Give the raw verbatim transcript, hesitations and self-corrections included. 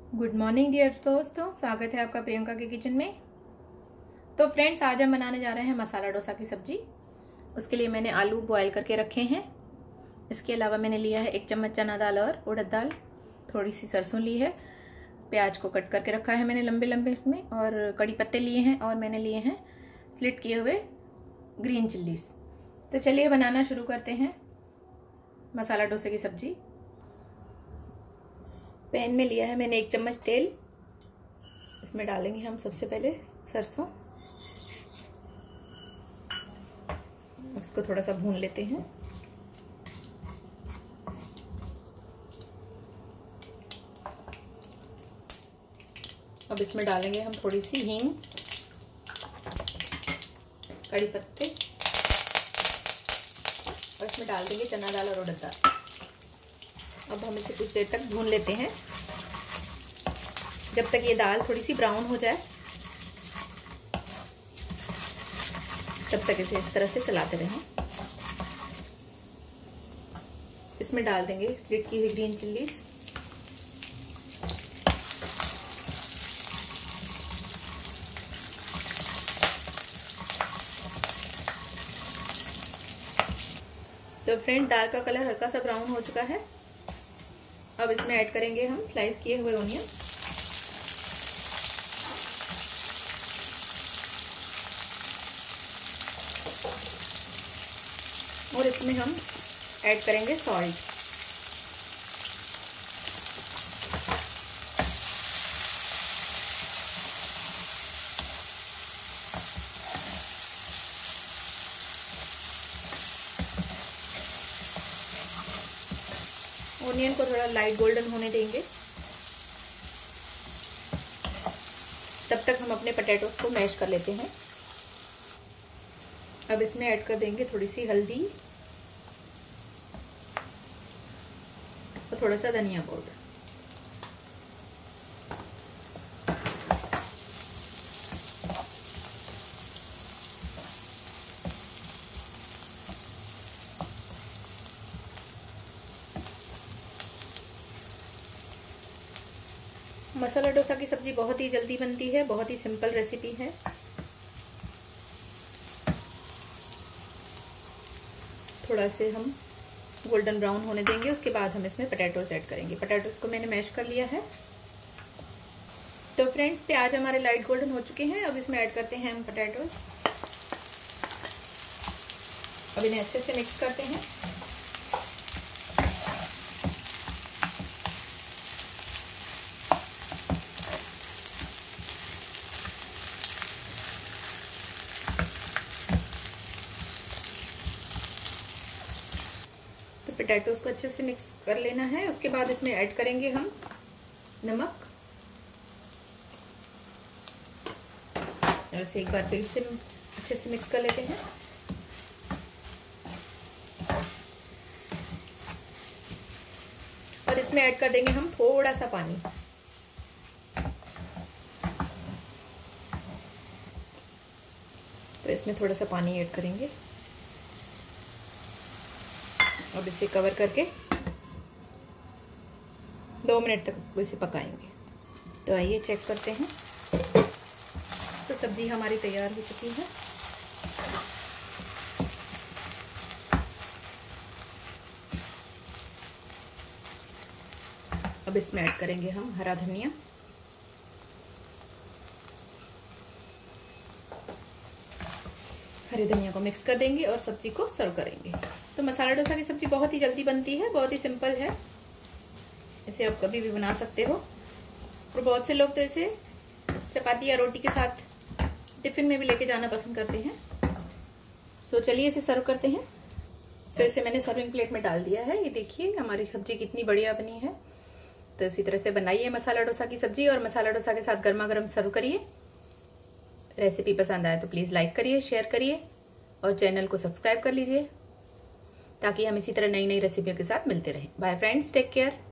Good morning dear दोस्तों, स्वागत है आपका प्रियंका के किचन में। तो फ्रेंड्स, आज हम बनाने जा रहे हैं मसाला डोसा की सब्जी। उसके लिए मैंने आलू बॉयल करके रखे हैं। इसके अलावा मैंने लिया है एक चम्मच चना दाल और उड़द दाल, थोड़ी सी सरसों ली है, प्याज को कट करके रखा है मैंने लंबे लंबे इसमें, और कड़ी पत्ते लिए हैं, और मैंने लिए हैं स्लिट किए हुए ग्रीन चिल्लीज। तो चलिए बनाना शुरू करते हैं मसाला डोसे की सब्जी। पैन में लिया है मैंने एक चम्मच तेल। इसमें डालेंगे हम सबसे पहले सरसों। इसको थोड़ा सा भून लेते हैं। अब इसमें डालेंगे हम थोड़ी सी हींग, कड़ी पत्ते, और इसमें डाल देंगे चना दाल और उड़द दाल। अब हम इसे कुछ देर तक भून लेते हैं, जब तक ये दाल थोड़ी सी ब्राउन हो जाए तब तक इसे इस तरह से चलाते रहें। इसमें डाल देंगे स्लिट की हुई ग्रीन चिल्लीज, तो फ्रेंड दाल का कलर हल्का सा ब्राउन हो चुका है। अब इसमें ऐड करेंगे हम स्लाइस किए हुए ओनियन। और इसमें हम ऐड करेंगे सॉल्ट। ओनियन को थोड़ा लाइट गोल्डन होने देंगे, तब तक हम अपने पोटैटोस को मैश कर लेते हैं। अब इसमें ऐड कर देंगे थोड़ी सी हल्दी और थोड़ा सा धनिया पाउडर। मसाला डोसा की सब्जी बहुत ही जल्दी बनती है, बहुत ही सिंपल रेसिपी है। थोड़ा से हम गोल्डन ब्राउन होने देंगे, उसके बाद हम इसमें पोटैटोस ऐड करेंगे। पोटैटोस को मैंने मैश कर लिया है। तो फ्रेंड्स, प्याज हमारे लाइट गोल्डन हो चुके हैं। अब इसमें ऐड करते हैं हम पोटैटोस। अब इन्हें अच्छे से मिक्स करते हैं। पोटैटोस को अच्छे से मिक्स कर लेना है। उसके बाद इसमें ऐड करेंगे हम नमक। और इसे एक बार फिर से अच्छे से मिक्स कर लेते हैं। और इसमें ऐड कर देंगे हम थोड़ा सा पानी। तो इसमें थोड़ा सा पानी ऐड करेंगे। अब इसे कवर करके दो मिनट तक इसे पकाएंगे। तो आइए चेक करते हैं। तो सब्जी हमारी तैयार हो चुकी है। अब इसमें ऐड करेंगे हम हरा धनिया। हरे धनिया को मिक्स कर देंगे और सब्जी को सर्व करेंगे। तो मसाला डोसा की सब्जी बहुत ही जल्दी बनती है, बहुत ही सिंपल है। इसे आप कभी भी बना सकते हो। और बहुत से लोग तो इसे चपाती या रोटी के साथ टिफिन में भी लेके जाना पसंद करते हैं। तो चलिए इसे सर्व करते हैं। तो इसे मैंने सर्विंग प्लेट में डाल दिया है। ये देखिए हमारी सब्जी कितनी बढ़िया बनी है। तो इसी तरह से बनाइए मसाला डोसा की सब्जी, और मसाला डोसा के साथ गर्मा गर्म सर्व करिए। रेसिपी पसंद आए तो प्लीज़ लाइक करिए, शेयर करिए, और चैनल को सब्सक्राइब कर लीजिए, ताकि हम इसी तरह नई नई रेसिपियों के साथ मिलते रहें। Bye friends, take care.